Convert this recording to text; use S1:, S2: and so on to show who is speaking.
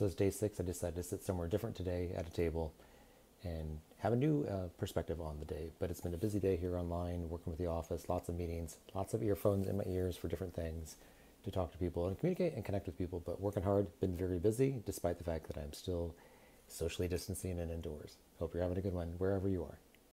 S1: So it's day 6. I decided to sit somewhere different today at a table and have a new perspective on the day. But it's been a busy day here online, working with the office, lots of meetings, lots of earphones in my ears for different things to talk to people and communicate and connect with people. But working hard, been very busy, despite the fact that I'm still socially distancing and indoors. Hope you're having a good one wherever you are.